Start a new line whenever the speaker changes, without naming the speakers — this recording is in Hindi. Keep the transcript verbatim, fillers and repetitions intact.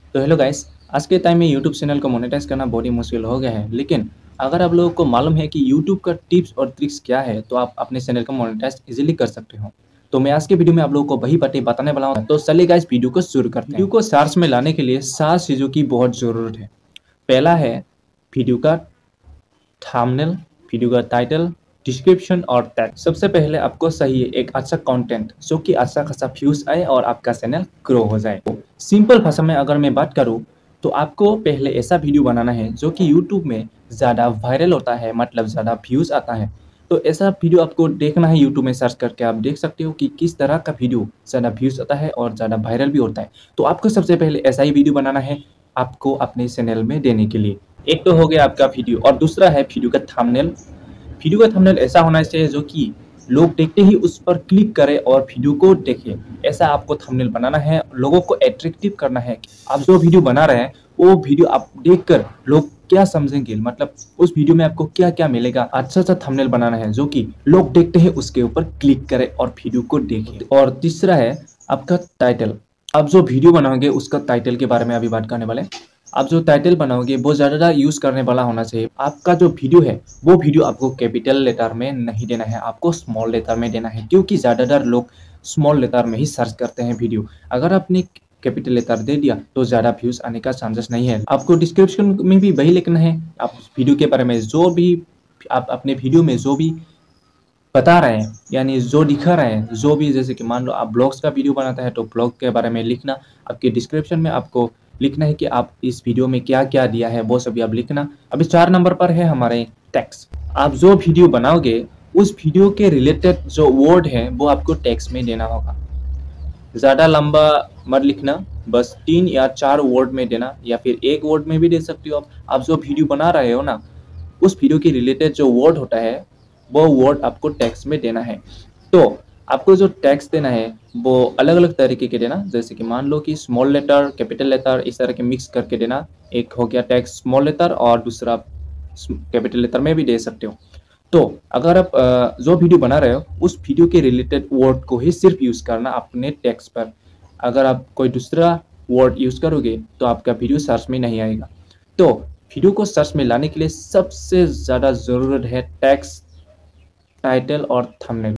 तो हेलो गाइस, आज के टाइम में यूट्यूब चैनल को मोनेटाइज करना बहुत ही मुश्किल हो गया है। लेकिन अगर आप लोगों को मालूम है कि यूट्यूब का टिप्स और ट्रिक्स क्या है, तो आप अपने चैनल को मोनेटाइज इजीली कर सकते हो। तो मैं आज के वीडियो में आप लोगों को वही बातें बताने वाला हूँ। तो चलिए गाइस, वीडियो को शुरू करते हैं। वीडियो को सर्च में लाने के लिए सात चीज़ों की बहुत ज़रूरत है। पहला है वीडियो का थंबनेल, वीडियो का टाइटल, डिस्क्रिप्शन और टैग। सबसे पहले आपको चाहिए एक अच्छा कंटेंट जो कि अच्छा खासा व्यूज आए और आपका चैनल ग्रो हो जाए। सिंपल भाषा में अगर मैं बात करूं तो आपको पहले ऐसा वीडियो बनाना है जो कि यूट्यूब में ज़्यादा वायरल होता है, मतलब ज़्यादा व्यूज आता है। तो ऐसा वीडियो आपको देखना है। यूट्यूब में सर्च करके आप देख सकते हो कि किस तरह का वीडियो ज़्यादा व्यूज आता है और ज़्यादा वायरल भी होता है। तो आपको सबसे पहले ऐसा ही वीडियो बनाना है आपको अपने चैनल में देने के लिए। एक तो हो गया आपका वीडियो और दूसरा है वीडियो का थंबनेल। वीडियो का थंबनेल ऐसा होना चाहिए जो कि लोग देखते ही उस पर क्लिक करें और वीडियो को देखें। ऐसा आपको थंबनेल बनाना है, लोगों को एट्रैक्टिव करना है। आप जो वीडियो बना रहे हैं वो वीडियो आप देखकर लोग क्या समझेंगे, मतलब उस वीडियो में आपको क्या क्या मिलेगा। अच्छा सा थंबनेल बनाना है जो कि लोग देखते हैं उसके ऊपर क्लिक करें और वीडियो को देखें। और तीसरा है आपका टाइटल। आप जो वीडियो बनाओगे उसका टाइटल के बारे में अभी बात करने वाले हैं। आप जो टाइटल बनाओगे वो ज़्यादा यूज़ करने वाला होना चाहिए। आपका जो वीडियो है वो वीडियो आपको कैपिटल लेटर में नहीं देना है, आपको स्मॉल लेटर में देना है, क्योंकि ज़्यादातर लोग स्मॉल लेटर में ही सर्च करते हैं वीडियो। अगर आपने कैपिटल लेटर दे दिया तो ज़्यादा व्यूज़ आने का चांसेस नहीं है। आपको डिस्क्रिप्शन में भी वही लिखना है। आप वीडियो के बारे में जो भी आप अपने वीडियो में जो भी बता रहे हैं, यानी जो दिखा रहे हैं, जो भी, जैसे कि मान लो आप ब्लॉग्स का वीडियो बनाता है तो ब्लॉग के बारे में लिखना। आपके डिस्क्रिप्शन में आपको लिखना है कि आप इस वीडियो में क्या क्या दिया है, वो सभी आप लिखना। अभी चार नंबर पर है हमारे टेक्स्ट। आप जो वीडियो बनाओगे उस वीडियो के रिलेटेड जो वर्ड है वो आपको टेक्स्ट में देना होगा। ज़्यादा लंबा मत लिखना, बस तीन या चार वर्ड में देना, या फिर एक वर्ड में भी दे सकते हो। आप आप जो वीडियो बना रहे हो ना, उस वीडियो के रिलेटेड जो वर्ड होता है वो वर्ड आपको टेक्स्ट में देना है। तो आपको जो टेक्स्ट देना है वो अलग अलग तरीके के देना, जैसे कि मान लो कि स्मॉल लेटर, कैपिटल लेटर, इस तरह के मिक्स करके देना। एक हो गया टेक्स्ट स्मॉल लेटर और दूसरा कैपिटल लेटर में भी दे सकते हो। तो अगर आप जो वीडियो बना रहे हो उस वीडियो के रिलेटेड वर्ड को ही सिर्फ यूज़ करना अपने टेक्स्ट पर। अगर आप कोई दूसरा वर्ड यूज़ करोगे तो आपका वीडियो सर्च में नहीं आएगा। तो वीडियो को सर्च में लाने के लिए सबसे ज़्यादा ज़रूरत है टेक्स्ट, टाइटल और थंबनेल।